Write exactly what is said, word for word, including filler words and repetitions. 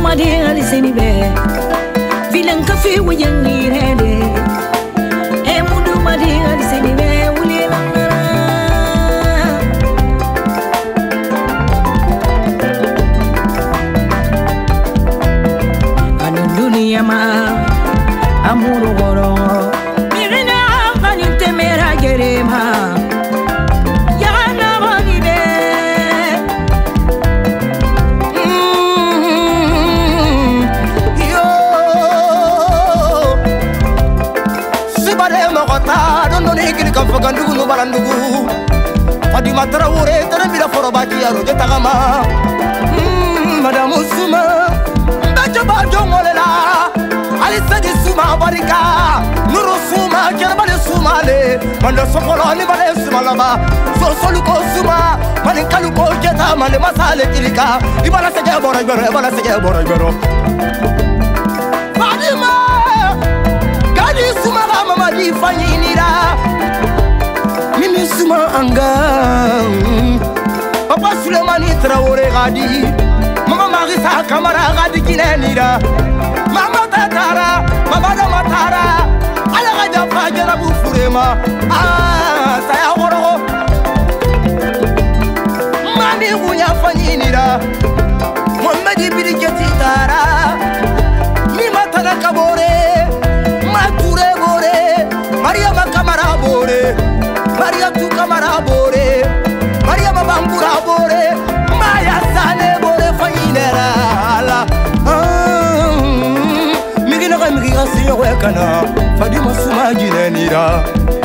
madi ali seni be vilan ka fi wajen ni rede e mudu madi ali seni be wuli langara anu dunia ma amuru goro mirina fani temera gerema Fagandugu no barandugu Fadima Traoré tarambira forobaki yaro jetagama Madame Suma Mbaja bajo ngolela Alisa di Suma barika Nuru Suma kerbale Suma le Manda sokolo ni bale Suma laba So solu ko Suma Mani kalu ko jeta mani masale tilika Ibala sege boro ibero Ibala sege boro ibero Fadima Gadi Suma gama madi fanyinira Mimi Suma anga Papa Sulemani Traoré gadi Mama Marisa Kamara gadi kinenira Mama Tatara Mama Matara Ala gadi fajera bufurema Ah saya goro Mami gunya fanyinira Muhammadi biriketi tara Mima tana kabore Mature bore Maria Kamara bore Maria tu Kamara bore Maria Bambura bore Maya Sane bore fayinera la Migina ka migiga siyo wekana Fadima Suma jinenira